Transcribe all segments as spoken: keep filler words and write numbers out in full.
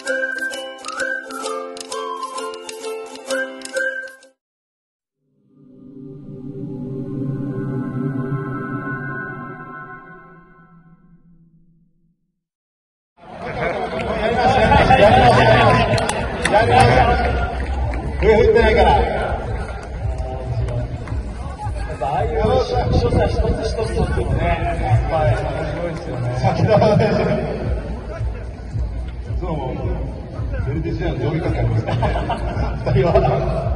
笛振ってないから。 ああいう所作一つ一つとってもね、やっぱりすごいですよね。 そうもうベルディ時代の上下関係ありますからね。二人は。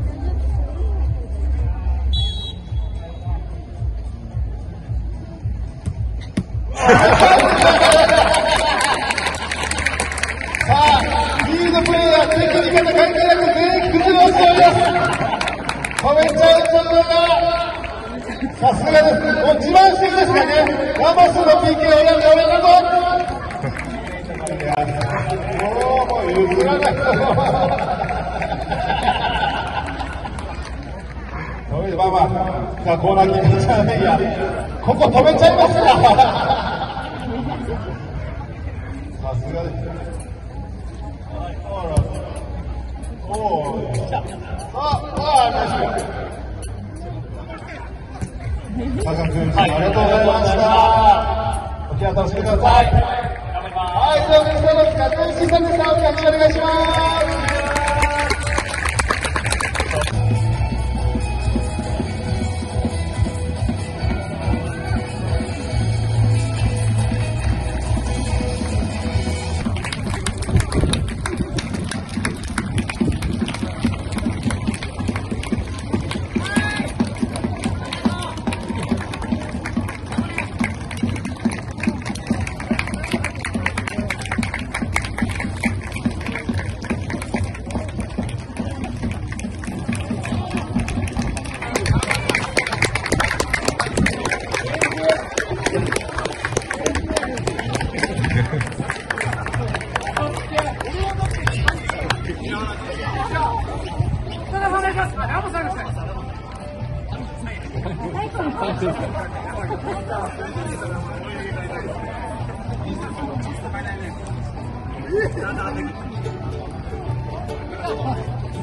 さあ、リードプレーヤー、敵味方関係なく全員崩れ落ちております。止めちゃうところが、さすがです。もう自慢してきですからね。ラモスの ピーケー を選んでおめでとう。もう、もう譲らないと。止めて、まあまあ、さあ、コーナーキーじゃないや。ここ止めちゃいますから。さすがです。おお、来た。あ、あ、ナイス。坂君、ありがとうございました。お気を楽しみください。はい、どうも、皆様、加藤慎さんでした。お願いします。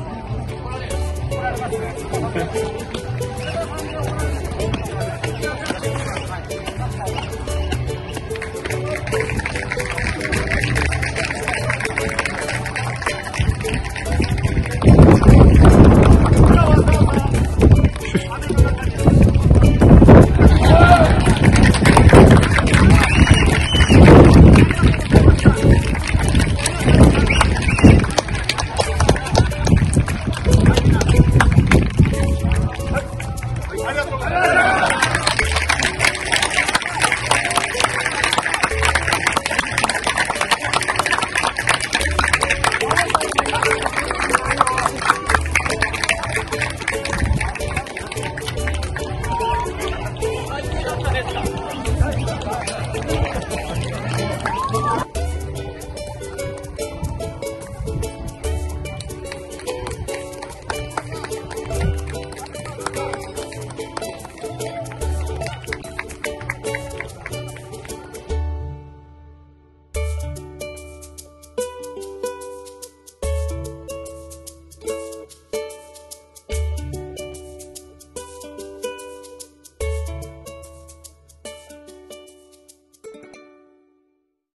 Thank you.